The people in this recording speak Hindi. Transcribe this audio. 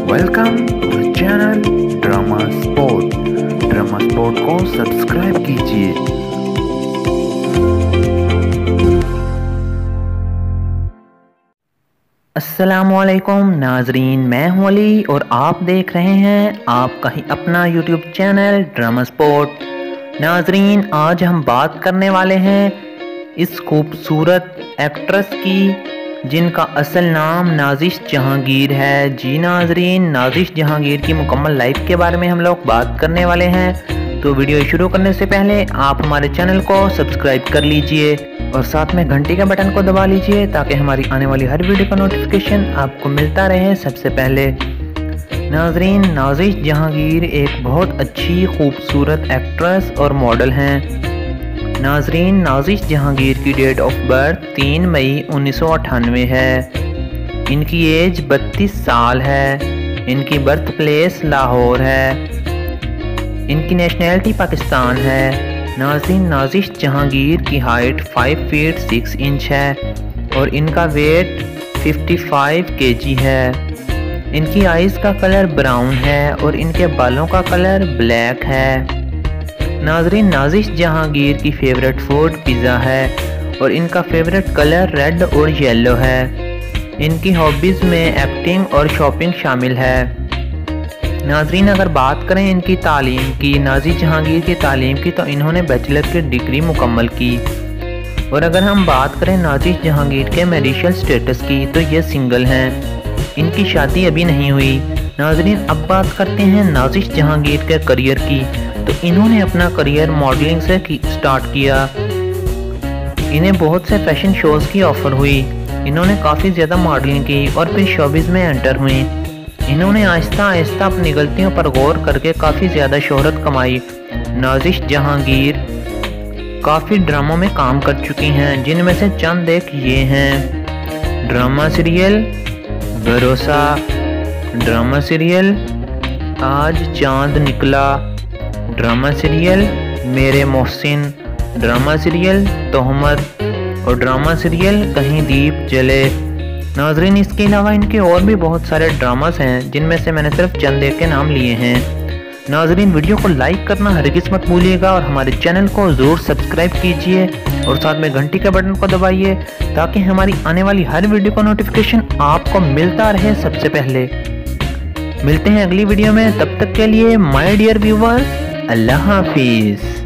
Welcome to channel drama spot. Drama spot को सब्सक्राइब कीजिए। अस्सलामुअलैकुम नाजरीन, मैं हूं अली और आप देख रहे हैं आपका ही अपना यूट्यूब चैनल ड्रामा स्पॉट। नाजरीन, आज हम बात करने वाले हैं इस खूबसूरत एक्ट्रेस की जिनका असल नाम नाजिश जहांगीर है। जी नाजरीन, नाजिश जहांगीर की मुकम्मल लाइफ के बारे में हम लोग बात करने वाले हैं। तो वीडियो शुरू करने से पहले आप हमारे चैनल को सब्सक्राइब कर लीजिए और साथ में घंटी का बटन को दबा लीजिए ताकि हमारी आने वाली हर वीडियो का नोटिफिकेशन आपको मिलता रहे सबसे पहले। नाजरीन, नाजिश जहांगीर एक बहुत अच्छी खूबसूरत एक्ट्रेस और मॉडल हैं। नाजरीन, नाजिश जहांगीर की डेट ऑफ बर्थ 3 मई 1998 है। इनकी एज 32 साल है। इनकी बर्थ प्लेस लाहौर है। इनकी नेशनैलिटी पाकिस्तान है। नाजरीन, नाजिश जहांगीर की हाइट 5 फीट 6 इंच है और इनका वेट 55 kg है। इनकी आइज़ का कलर ब्राउन है और इनके बालों का कलर ब्लैक है। नाजरीन, नाजिश जहांगीर की फेवरेट फूड पिज़्ज़ा है और इनका फेवरेट कलर रेड और येलो है। इनकी हॉबीज़ में एक्टिंग और शॉपिंग शामिल है। नाजरीन, अगर बात करें इनकी तालीम की, नाजिश जहांगीर की तालीम की, तो इन्होंने बैचलर की डिग्री मुकम्मल की। और अगर हम बात करें नाजिश जहांगीर के मैरिटल स्टेटस की, तो ये सिंगल हैं। इनकी शादी अभी नहीं हुई। नाजरीन, अब बात करते हैं नाजिश जहांगीर के करियर की। तो इन्होंने अपना करियर मॉडलिंग से स्टार्ट किया। इन्हें बहुत से फैशन शोज़ की ऑफ़र हुई। इन्होंने काफ़ी ज़्यादा मॉडलिंग की और फिर शोबिज़ में एंटर हुई। इन्होंने आहिस्ता आहिस्ता अपनी गलतियों पर गौर करके काफ़ी ज़्यादा शोहरत कमाई। नाजिश जहांगीर काफ़ी ड्रामों में काम कर चुकी हैं, जिनमें से चंद एक ये हैं: drama serial Bharosa, drama serial Aaj Chand निकला, ड्रामा सीरियल मेरे मोहसिन, ड्रामा सीरियल तोहमत और ड्रामा सीरियल कहीं दीप जले। नाजरीन, इसके अलावा इनके और भी बहुत सारे ड्रामास हैं, जिनमें से मैंने सिर्फ चंद एक के नाम लिए हैं। नाजरीन, वीडियो को लाइक करना हरगिज़ मत भूलिएगा और हमारे चैनल को ज़रूर सब्सक्राइब कीजिए और साथ में घंटी के बटन को दबाइए ताकि हमारी आने वाली हर वीडियो का नोटिफिकेशन आपको मिलता रहे सबसे पहले। मिलते हैं अगली वीडियो में, तब तक के लिए माय डियर व्यूअर्स, अल्लाह हाफिज़।